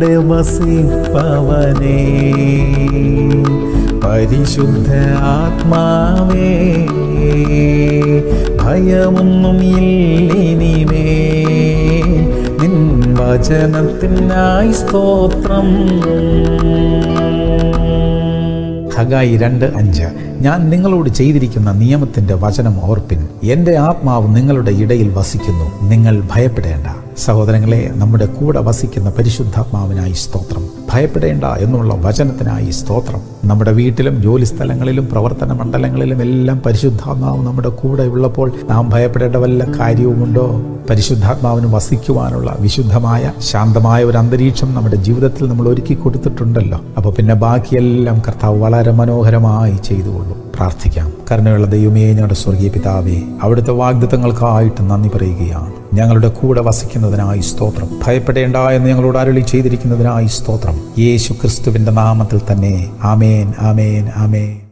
കൂടെ വസിപ്പവനേ, പരിശുദ്ധ ആത്മാവേ, ഭയമൊന്നും ഇല്ലിനിമേ, നിൻ വചനത്തിനായി സ്തോത്രം. ഹഗായി 2:5. ഞാൻ നിങ്ങളോട് ചെയ്തിരിക്കുന്ന നിയമത്തിന്റെ വചനം ഓർപ്പിൻ, എന്റെ ആത്മാവ് നിങ്ങളുടെ ഇടയിൽ വസിക്കുന്നു, നിങ്ങൾ ഭയപ്പെടേണ്ട. സഹോദരങ്ങളെ, നമ്മുടെ കൂടെ വസിക്കുന്ന പരിശുദ്ധാത്മാവിനായി സ്തോത്രം. ഭയപ്പെടേണ്ട എന്നുള്ള വചനത്തിനായി സ്തോത്രം. നമ്മുടെ വീട്ടിലും ജോലിസ്ഥലങ്ങളിലും പ്രവർത്തന മണ്ഡലങ്ങളിലും എല്ലാം പരിശുദ്ധാത്മാവ് നമ്മുടെ കൂടെ ഉള്ളപ്പോൾ നാം ഭയപ്പെടേണ്ട വല്ല കാര്യവുമുണ്ടോ? പരിശുദ്ധാത്മാവിന് വസിക്കുവാനുള്ള വിശുദ്ധമായ ശാന്തമായ ഒരു അന്തരീക്ഷം നമ്മുടെ ജീവിതത്തിൽ നമ്മൾ ഒരുക്കി കൊടുത്തിട്ടുണ്ടല്ലോ. അപ്പോൾ പിന്നെ ബാക്കിയെല്ലാം കർത്താവ് വളരെ മനോഹരമായി ചെയ്തുകൊള്ളും. പ്രാർത്ഥിക്കാം. കരുണയുള്ള ദൈവമേ, ഞങ്ങളുടെ സ്വർഗീയ പിതാവേ, അവിടുത്തെ വാഗ്ദത്തങ്ങൾക്കായിട്ട് നന്ദി പറയുകയാണ്. ഞങ്ങളുടെ കൂടെ വസിക്കുന്നതിനായി സ്തോത്രം. ഭയപ്പെടേണ്ട എന്ന് ഞങ്ങളോട് അരുളി ചെയ്തിരിക്കുന്നതിനായി സ്തോത്രം. യേശു ക്രിസ്തുവിന്റെ നാമത്തിൽ തന്നെ. ആമേൻ, ആമേൻ, ആമേൻ.